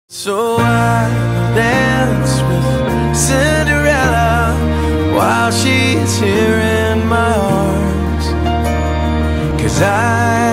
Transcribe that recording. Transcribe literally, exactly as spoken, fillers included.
So I will dance with Cinderella while she's here in my arms, 'cause I